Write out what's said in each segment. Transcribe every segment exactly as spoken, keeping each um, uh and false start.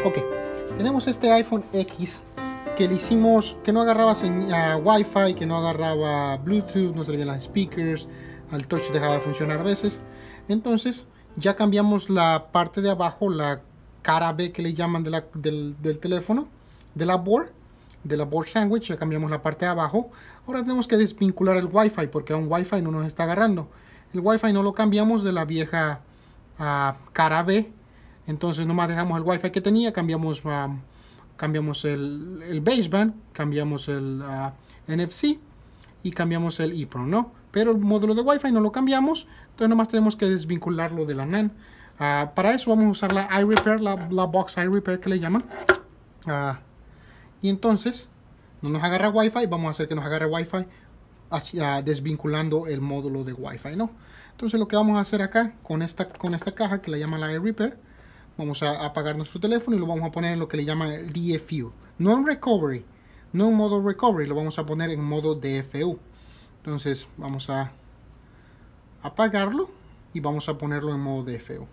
Ok, tenemos este iPhone X que le hicimos, que no agarraba uh, Wi-Fi, que no agarraba Bluetooth, no servían las speakers, el touch dejaba de funcionar a veces. Entonces ya cambiamos la parte de abajo, la cara B que le llaman de la, del, del teléfono, de la board, de la board sandwich, ya cambiamos la parte de abajo. Ahora tenemos que desvincular el Wi-Fi porque aún Wi-Fi no nos está agarrando. El Wi-Fi no lo cambiamos de la vieja uh, cara B, entonces nomás dejamos el Wi-Fi que tenía, cambiamos, um, cambiamos el, el baseband, cambiamos el uh, N F C y cambiamos el EEPROM, ¿no? Pero el módulo de Wi-Fi no lo cambiamos, entonces nomás tenemos que desvincularlo de la NAND. Uh, para eso vamos a usar la iRepair, la, la box iRepair que le llaman. Uh, y entonces no nos agarra Wi-Fi, vamos a hacer que nos agarre Wi-Fi hacia, desvinculando el módulo de Wi-Fi, ¿no? Entonces lo que vamos a hacer acá con esta, con esta caja que la llaman la iRepair, vamos a apagar nuestro teléfono y lo vamos a poner en lo que le llaman el D F U. No en recovery, no en modo recovery, lo vamos a poner en modo D F U. Entonces vamos a apagarlo y vamos a ponerlo en modo D F U.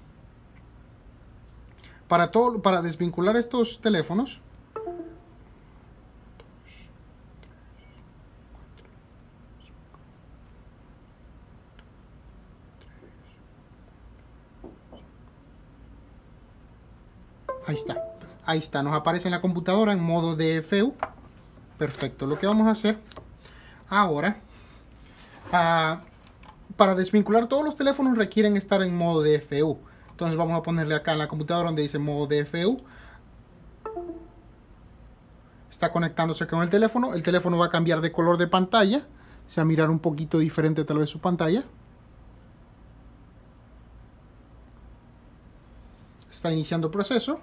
Para, todo, para desvincular estos teléfonos, ahí está, ahí está, nos aparece en la computadora en modo D F U. Perfecto, lo que vamos a hacer ahora, uh, para desvincular todos los teléfonos requieren estar en modo D F U. Entonces vamos a ponerle acá en la computadora donde dice modo D F U. Está conectándose con el teléfono. El teléfono va a cambiar de color de pantalla. Se va a mirar un poquito diferente tal vez su pantalla. Está iniciando el proceso.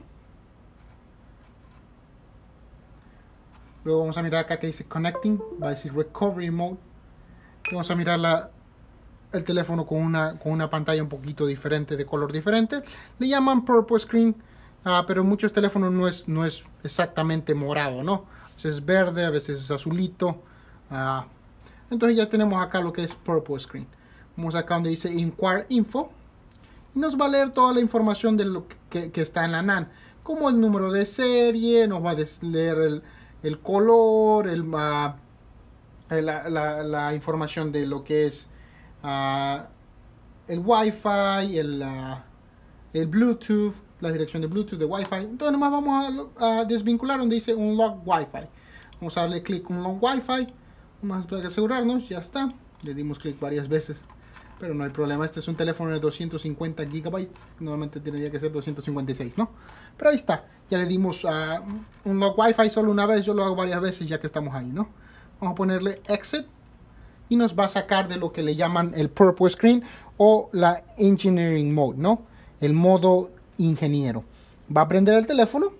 Luego vamos a mirar acá que dice Connecting. Va a decir Recovery Mode. Y vamos a mirar la, el teléfono con una, con una pantalla un poquito diferente, de color diferente. Le llaman Purple Screen. Uh, pero en muchos teléfonos no es, no es exactamente morado, ¿no? A veces es verde, a veces es azulito. Uh, entonces ya tenemos acá lo que es Purple Screen. Vamos acá donde dice Inquire Info. Y nos va a leer toda la información de lo que, que está en la NAND. Como el número de serie, nos va a leer el, el color, el, uh, la, la, la información de lo que es uh, el Wi-Fi, el, uh, el Bluetooth, la dirección de Bluetooth, de Wi-Fi. Entonces nomás vamos a, a desvincular donde dice Unlock Wi-Fi. Vamos a darle clic Unlock Wi-Fi. Vamos a asegurarnos, ya está. Le dimos clic varias veces, pero no hay problema. Este es un teléfono de doscientos cincuenta gigabytes. Normalmente tendría que ser doscientos cincuenta y seis, ¿no? Pero ahí está. Ya le dimos uh, Unlock Wi-Fi solo una vez. Yo lo hago varias veces ya que estamos ahí, ¿no? Vamos a ponerle Exit. Y nos va a sacar de lo que le llaman el Purple Screen o la Engineering Mode, ¿no? El modo ingeniero. Va a prender el teléfono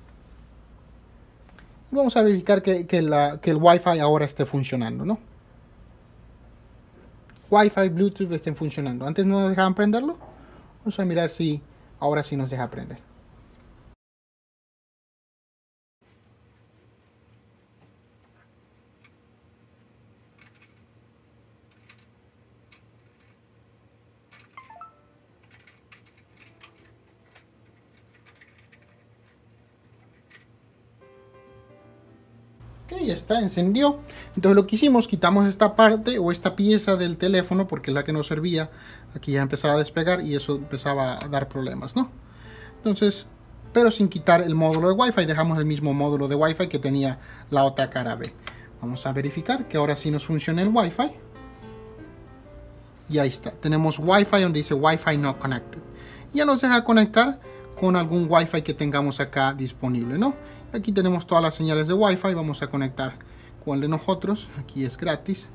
y vamos a verificar que, que, la, que el Wi-Fi ahora esté funcionando, ¿no? Wi-Fi, Bluetooth estén funcionando. Antes no nos dejaban prenderlo. Vamos a mirar si ahora sí nos deja prender. Ok, ya está, encendió. Entonces lo que hicimos, quitamos esta parte o esta pieza del teléfono porque es la que nos servía. Aquí ya empezaba a despegar y eso empezaba a dar problemas, ¿no? Entonces, pero sin quitar el módulo de Wi-Fi, dejamos el mismo módulo de Wi-Fi que tenía la otra cara B. Vamos a verificar que ahora sí nos funciona el Wi-Fi. Y ahí está, tenemos Wi-Fi donde dice Wi-Fi not connected. Ya nos deja conectar con algún Wi-Fi que tengamos acá disponible, ¿no? Aquí tenemos todas las señales de Wi-Fi. Vamos a conectar con el de nosotros. Aquí es gratis.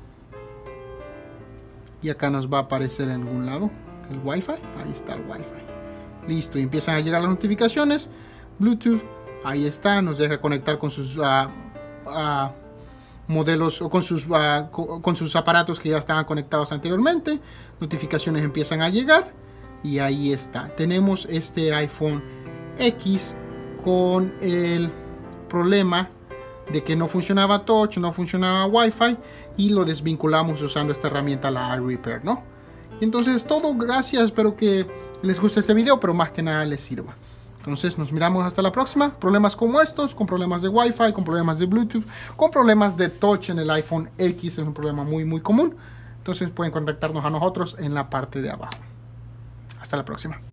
Y acá nos va a aparecer en algún lado el Wi-Fi. Ahí está el Wi-Fi. Listo, y empiezan a llegar las notificaciones. Bluetooth, ahí está. Nos deja conectar con sus uh, uh, modelos o con sus, uh, con, con sus aparatos que ya estaban conectados anteriormente. Notificaciones empiezan a llegar. Y ahí está, tenemos este iPhone X con el problema de que no funcionaba Touch, no funcionaba Wi-Fi y lo desvinculamos usando esta herramienta, la iRepair, ¿no? Y entonces todo, gracias, espero que les guste este video, pero más que nada les sirva. Entonces nos miramos hasta la próxima. Problemas como estos, con problemas de Wi-Fi, con problemas de Bluetooth, con problemas de touch en el iPhone X, es un problema muy muy común. Entonces pueden contactarnos a nosotros en la parte de abajo. Hasta la próxima.